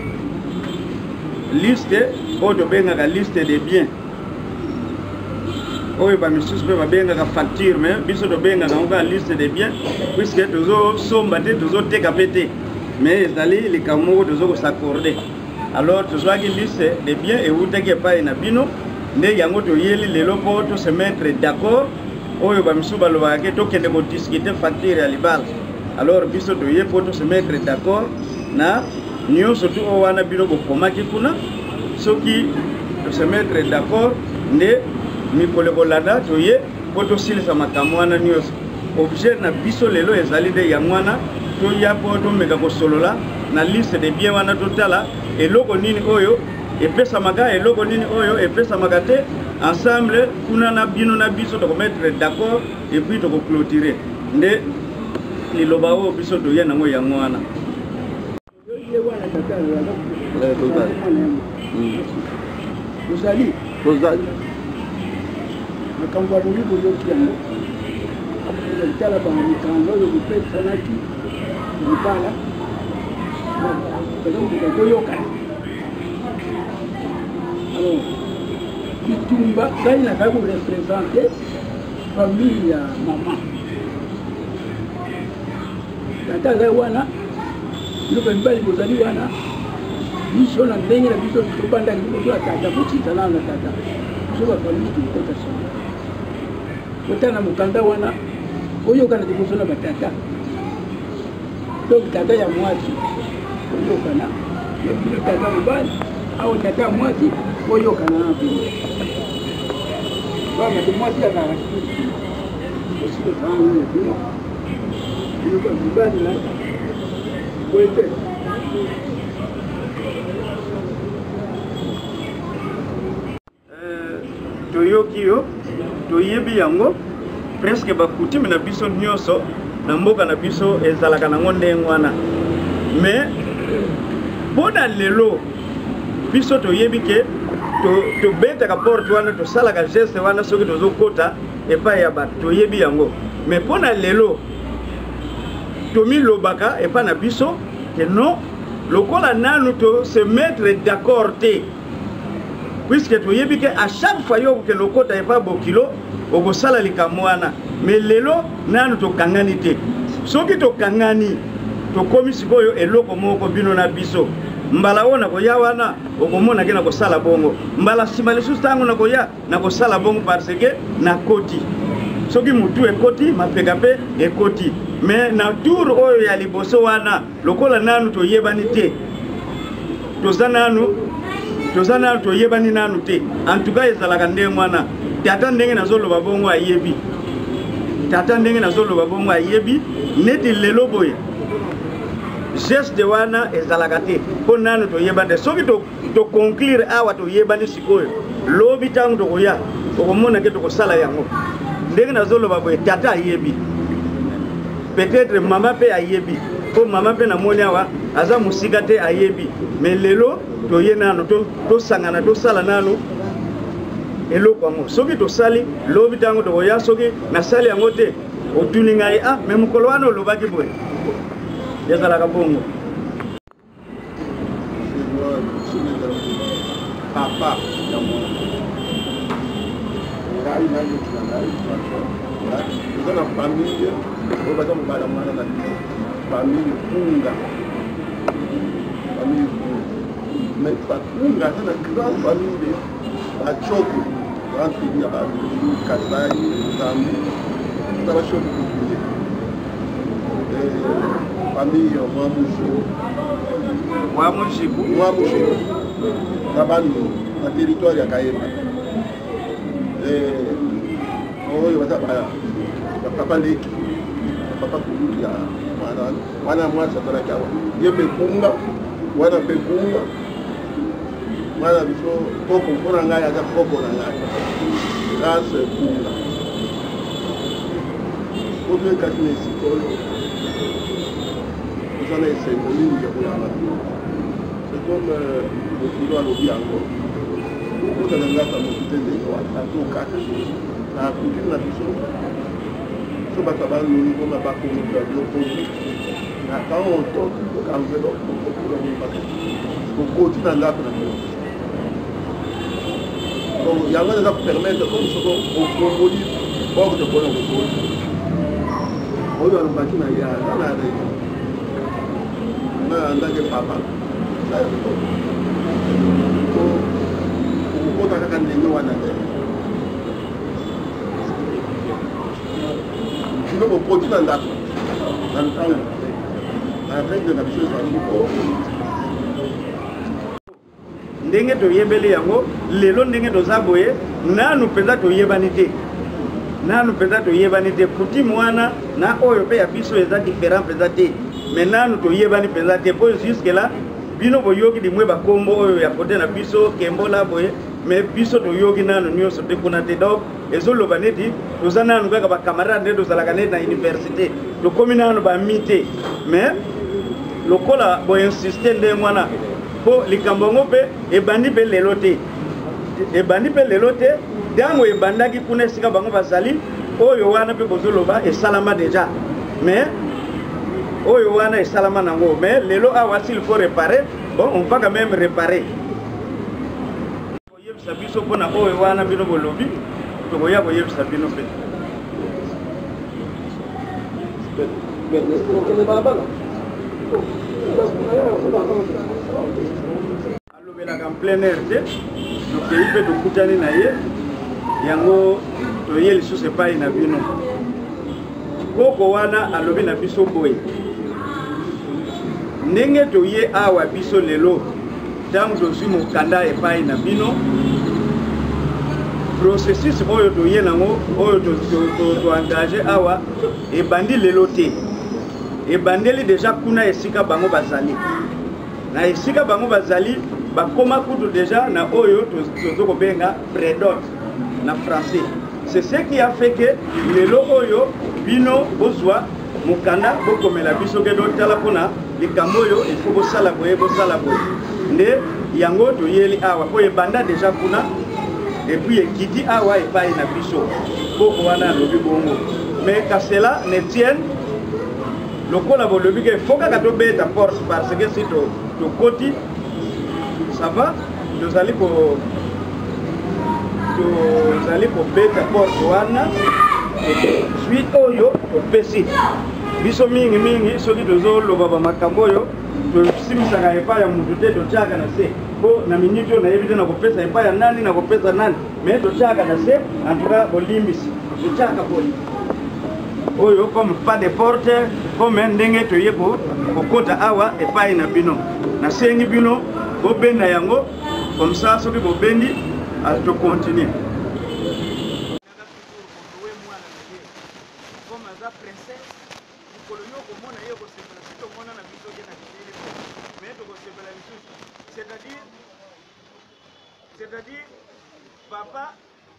liste oyo tobengaka liste de biens oyo bamisusu mpe babengaka facture mais biso tobengaka ngo liste de biens puisque tozosomba te tozoteka mpe te mais ezali likambo moko tozokosacorde alors tozwaki liste de biens eutaki epai na bino nde yango toyeli lelo mpo to se mettre d'accord oyo bamisu balobaka ke tokende kodiscute facture ya libala alors biso toye mpo to se mettre d'accord na nyonso tu oyo wana bino bokomaki kuna soki to se mettre d'accord nde mikolo kolanda toye mpo tosilisa makambo wana nyonso objet na biso lelo ezali nde yango wana toya mpo tomeka kosolola na liste de bien wana totala eloko nini oyo epesamaka eloko nini oyo epesamaka te ensemble kuna na bino na biso tokomettre d'accord et puis tokoclôturer nde liloba oyo biso toye nango yango wana ozali ozali makambo alongi boyoki yango tala bamikango oyo bopesanaki libala koyokana alors kitumba ngai nakaki korepresente famille ya mama tata azali wana biloko mibali bozali wana biso na ndenge na biso tobandaki liboso ya tata kotita nano na tata biso bafamille tokota solo kota na mokanda wana oyokana liboso na batata donc tata ya mwasi oyokana tata mobali au tata mwasi oyokana na bino bana de mwasi azala aussi le grand ya bino biloko ya mibali na koete toyoki yo toyebi yango presque bakutime na biso nyonso na mboka na biso ezalaka nango ndenge wana mais mpona lelo biso toyebi ke tobetaka porte wana tosalaka geste wana soki tozokota epai ya bato toyebi yango mais mpona lelo tomilobaka epai na biso ke non lokola nanu to se mettre d'accord te puisque toyebi ke à chaque fois yo ke lokota epai bokilo okosala likambo wana mais lelo nanu tokangani te soki tokangani tokomi sikoyo eloko moko bino na biso mbala ona koya wana okomona ke na kosala bongo mbala sima lisusu tango na koya na kosala bongo parce que na koti soki mutu ekoti mapeka pe ekoti mais na tour oyo ya liboso wana lokola nanu toyebani te toza nanu toza nanu toyebani nanu te en tout cas ezalaka ndenge wana tata ndenge nazoloba bongo ayebi tata ndenge nazoloba bongo ayebi neti lelo boye geste wana ezalaka te mpo nanu toyeba nde soki toconclure awa toyebani sikoyo lobi ntango tokoya okomona ke tokosala yango ndenge nazoloba boye tata ayebi peut-être mama mpe ayebi mpo mama mpe namoni awa aza mosika te ayebi mais lelo toye nanu tosangana tosala nanu eloko yango soki tosali lobi ntango tokoya soki nasali yango te otuni ngai ah mais mokolo wana olobaki boye yazalaka bongo papa ya mwana ngai nayoki na ngai eza na famille oyo baza mobala mwana na famille kunga famille kunga mais bakunga aza na grande famille bachoko grande famille ya bakasai zambi eza bachoko kokule famille mwamusho mwamushiku mwamushiku na bandu na territoire ya Kayemba oyo baza papa leki papa kuluki ya wana mwasi azalaki awa ye mpe kunga wana mpe kunga mwana biso koko mpona ngai aza koko na ngai grâce kunga otoyekaki na esika oyo ozana esengo mingi ya kolala c'est comme mokilo alobi yango okota na ngaka motu te ndenge atokaka na kulture na biso so bato banoni mpona bakomoka bilokoi na quand on toki enveloppe okoti na ndako na bilo donc yango eza kopermettre comme soko okomboli borde mpona kokoti oyo alobaki na ye aza na réunion na ndenge papa okota kaka ndenge wana te bino bopoti na ndako na ntango na règle na biso ezali ndenge toyebeli yango lelo ndenge toza boye nanu mpenza toyebani te nanu mpenza toyebani te coutume wana na oyo mpe ya biso eza différent mpenza te mais nanu toyebani mpenza te mpo jusque là bino boyoki limwe bakombo oyo ya kote na biso kembola boye mais biso toyoki nanu nyonso te kuna te donc ezoloba neti toza nanu kaka bacamarade nde tozalaka neti na université tokomi nanu bami te mais lokola boinsiste ndenge wana po likambo yango mpe ebandi mpe lelo te ebandi mpe lelo te ntango ebandaki kuna esika bango bazali oyo wana mpe bozoloba esalama deja mais oyo wana esalama nango mais lelo awa s'il faut réparer bon on va quand même réparer koyebisa biso mpona oyo wana bino bolobi tokoya koyebisa bino mpe alobelaka en plein air te tokei mpe tokutani na ye yango toye lisusu epai na bino koko wana alobi na biso boye ndenge toye awa biso lelo ntango tozwi mokanda epai na bino processus oyo toye nango oyo toengage awa ebandi lelo te ebandeli deja kuna esika bango bazali na esika bango bazali bakoma kutu deja na oyo tozokobenga prédote na français. C'est ce qui a fait que lelo oyo bino bozwa mokanda bokomela biso ke do tala pona likambo oyo il faut bosala boye bosala boye nde yango toyeli awa po ebanda deja kuna et puis ekiti awa epai na biso poko wana lobi bongo mais qu'à cela ne tienne lokola bolobi ke faut kaka tobeta force parce que si to tokoti ça va tozali ko tozali kobeta force wana suite oyo topesi biso mingi mingi soki tozoloba bamakambo oyo tosimisaka epai ya mutu te totyaka na se po na miniti oyo nayebi te nakopesa epai ya nani nakopesa nani mais totyaka na se antuka bolimbisi totyaka poli oyo comme pas de porte comme ndenge toye kokota awa epai na bino nasengi bino bobenda yango comme ça soki bobendi to continue c'est-à-dire c'est-à-dire papa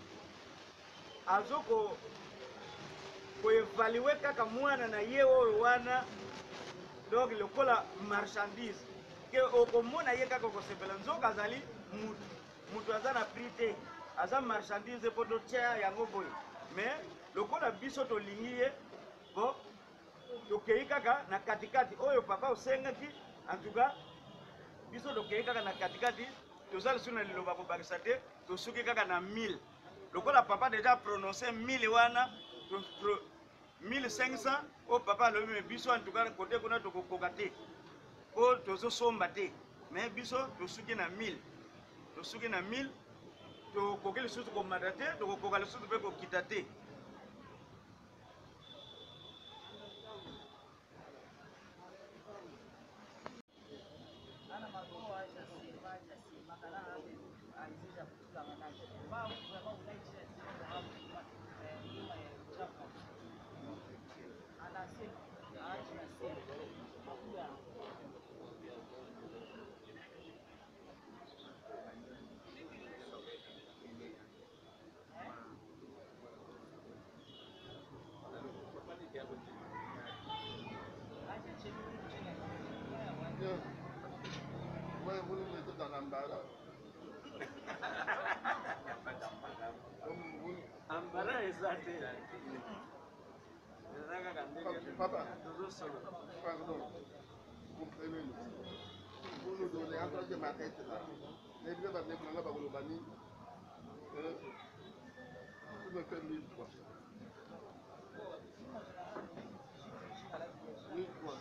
azoko koevaluer kaka mwana na ye oyo wana donc lokola marchandise ke okomona ye kaka okosepela nzoka azali mutu mutu aza na prix te aza marchandise po totia yango boye mais lokola biso tolingi ye bo tokei kaka na katikati oyo papa osengaki en tout cas biso tokei kaka na katikati toza lisusu na liloba kobakisa te tosuki kaka na mille lokola papa déjà prononcé mille wana mille cinq cents o papa alobi me biso en tout cas côté kuna tokokoka te po tozosomba te mais biso tosuki na mille tosuki na mille tokoki lisusu komata te tokokoka lisusu mpe kokita te Ambara ezate. Papa, pardon. Comprenez-nous. Vous nous donnez encore de ma tête là. Les deux va venir là-bas au Bani. Vous me faites mille fois. Mille fois.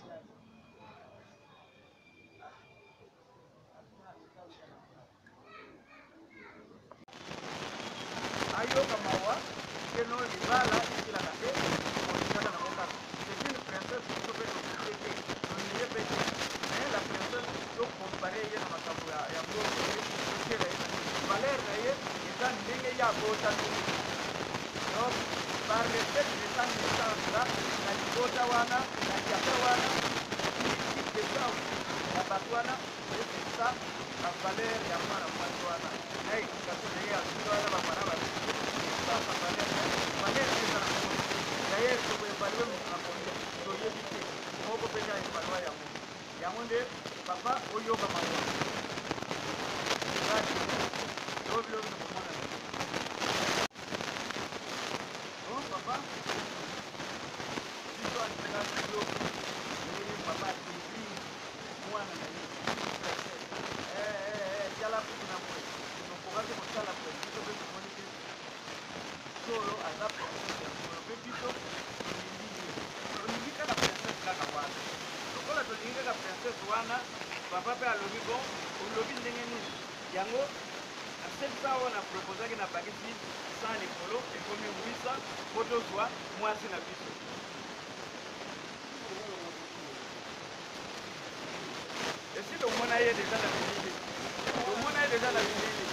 libota wana na kiaka wana kipesa ya bato wana epesa bavaler ya mwana mwasi wana na ekikation na ye asili wana bapana babisa bavaler valer eza na moi daye tokoevalue mokakonde toyebi te moko mpenza na evalua yango yango nde papa oyoka mawa obilobi komona bon papa biso alinga biso oyeli papa atindi mwana na ye tiala kutu na mwe tokokaki kosala pre biso mpe tomoni te solo aza princese ya solo mpe biso tolingi ye tolingi kaka princese kaka wana lokola tolingi kaka princese wana papa mpe alobi bon olobi ndenge nini yango asekisa wana proposaki na bakisi cent likolo ekomi wisa po tozwa mwasi na biso esi tomona ye deja na bilili tomona ye deja na bilili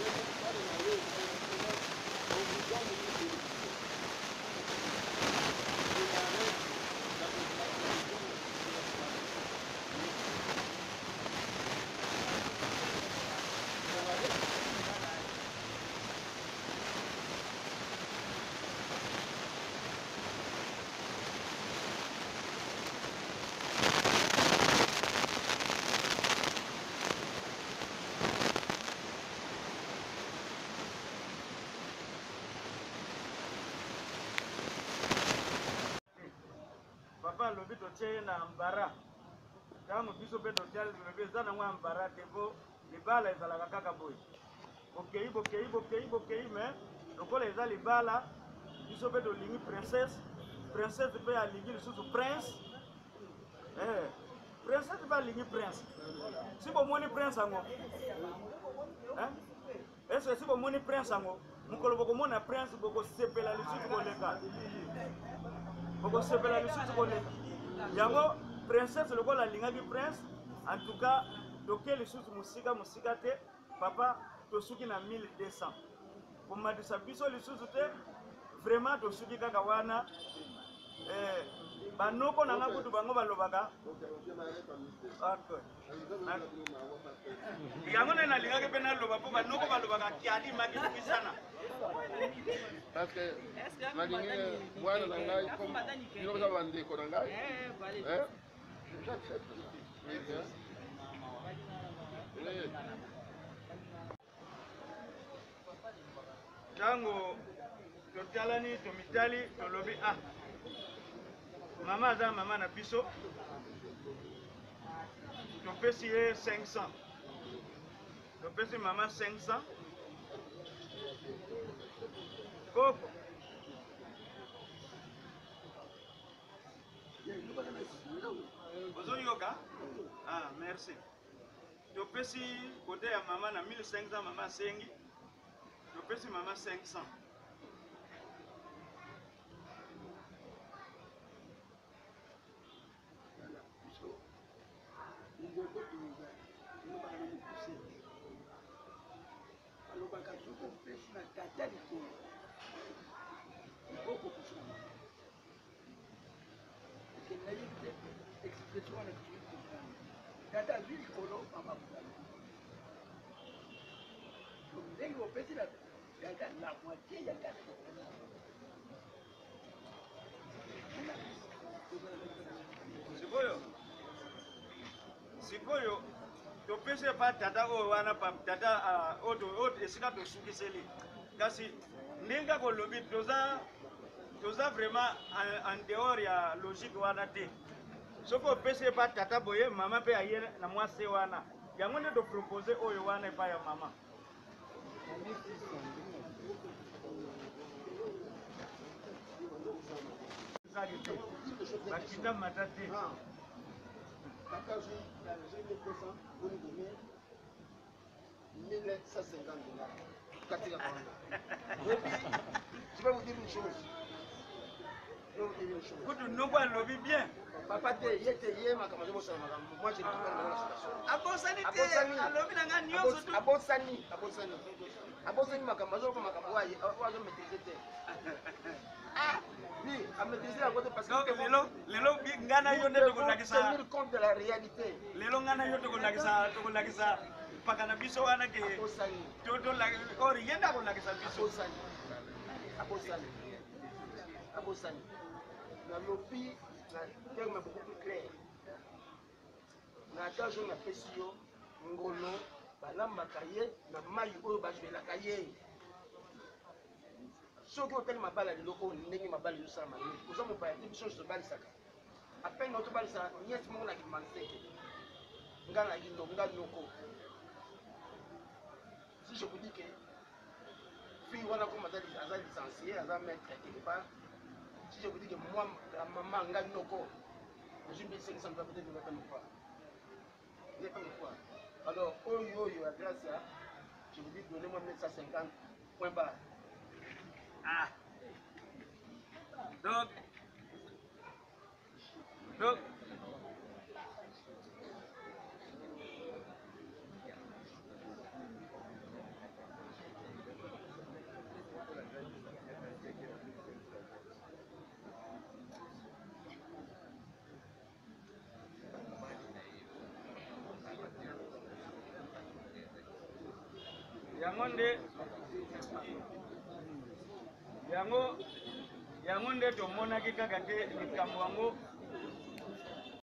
papa alobi totie na mbara ntango biso mpe totiali lobi eza nango ya mbara te po libala ezalaka kaka boye bokei bokei bokei bokei me lokola eza libala biso mpe tolingi princesse princesse mpe alingi lisusu prince princesse mpe alingi prince si bomoni prince yango ese si bomoni prince yango mokolo bokomona prince bokosepela lisusu koleka bokosepela lisusu koleka yango princesse lokola alingaki prince en tout cas toke lisusu mosika mosika te papa tosuki na mille deux cents komatisa biso lisusu te vraiment tosuki kaka wana banoko nanga kutu bango balobaka yango nde nalingaki mpe naloba mpo banoko balobaka kiadi makilukisana parce que nalingi mwana na ngai bino koza bandeko na ngai ntango totalani tomitali tolobi ah mama aza mama na biso topesi ye cinq cents topesi mama cinq cents koko ozoyoka ah merci topesi kote ya mama na mille cinq cents mama asengi topesi mama cinq cents alobaka soki opesi na tata likolo okopesa nayebi te expression wana tata azwi likolo mama kuzala ndenge opesi na tata la moitié ya tata sikoyo sikoyo topesi pa tata oyo wana tata oyo esika tosukiseli kasi ndenge kolobi toza toza vraiment en dehors ya logique wana te soki opesi pa tata boye mama mpe aye na mwasi wana yango nde topropose oyo wana epai ya mama bakita mata te mille cent cinquante dollars. Et puis, je vais vous dire une chose. Je vais vous dire une chose. Kutu noko alobi bien. Papa te yete ye makambo mo sala makambo. Moi je ne comprends pas la situation. Abosani te alobi na nga nyonso tu. Abosani, abosani. Abosani makambo zo ko makambo wa wa zo maîtriser te. Ah, Oui, à maîtriser à côté parce que... Donc, lelo, lelo, ngana yo nde tokolakisa. Tenir compte de la réalité. Lelo ngana yo tokolakisa, tokolakisa. Pakana biso wana ke. Akosani. Toto la, or yenda kolakisa biso. Akosani. Akosani. Akosani. Na lopi, na terme beaucoup plus clair. Na tajo na pesio, ngono, balambaka ye, na mayi oyo bazwelaka ye. Soki otali mabala lelo oyo ndenge mabala ezosalama nini oza mopaya te biso nyonso tobalisaka apene otobalisa nyesi moko na kimanseke nga na yindo nga noko si je vous dis que fille wana comme aza licencié aza maître quelque part si je vous dis que moi la maman nga noko je me dis que ça ne va peut-être pas me croire vous n'allez pas me croire alors oyo oyo à grâce à je vous dis donnez-moi mille cent cinquante point barre. Ah. Donc, donc, yango nde yango yango nde tomonaki kaka te likambo yango